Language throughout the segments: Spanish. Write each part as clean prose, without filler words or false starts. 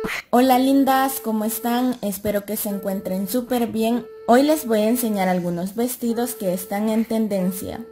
Hola lindas, ¿cómo están? Espero que se encuentren súper bien. Hoy les voy a enseñar algunos vestidos que están en tendencia.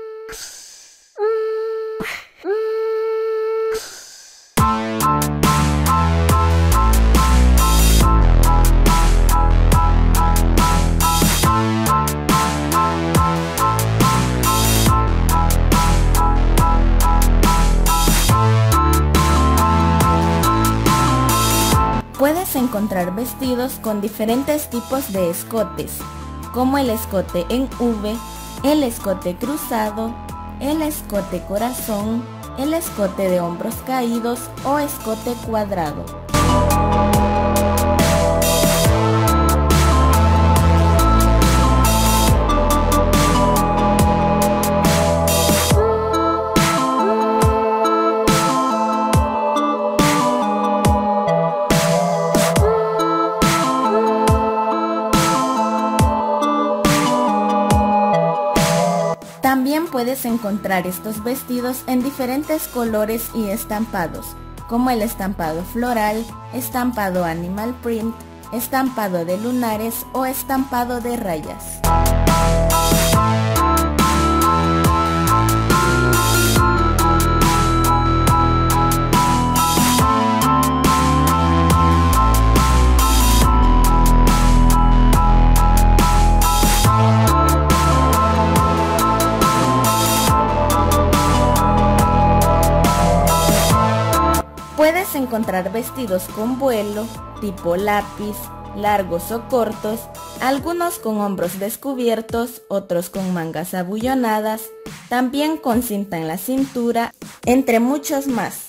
Puedes encontrar vestidos con diferentes tipos de escotes, como el escote en V, el escote cruzado, el escote corazón, el escote de hombros caídos o escote cuadrado. También puedes encontrar estos vestidos en diferentes colores y estampados, como el estampado floral, estampado animal print, estampado de lunares o estampado de rayas. Puedes encontrar vestidos con vuelo, tipo lápiz, largos o cortos, algunos con hombros descubiertos, otros con mangas abullonadas, también con cinta en la cintura, entre muchos más.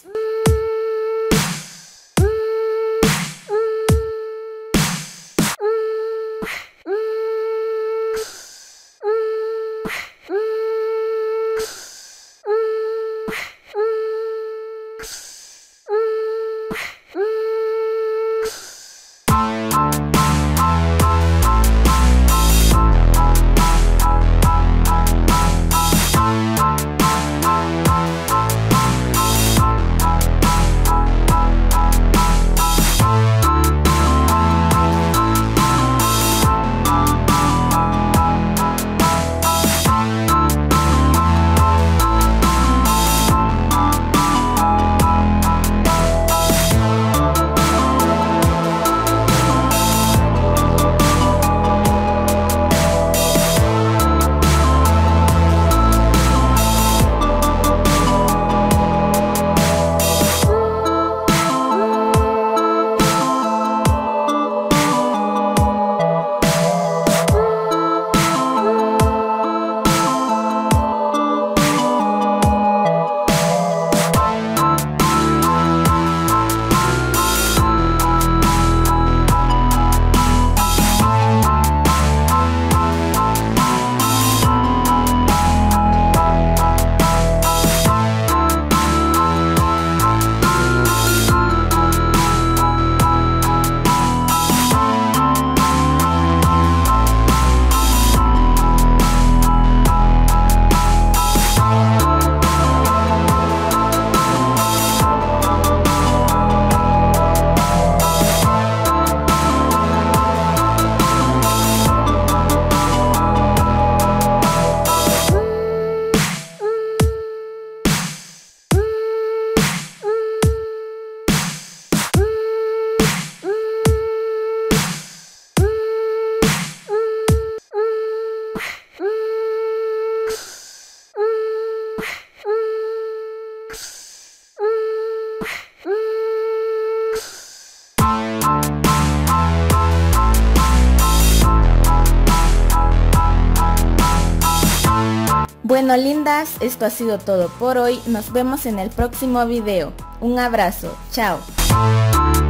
Bueno lindas, esto ha sido todo por hoy, nos vemos en el próximo video. Un abrazo, chao.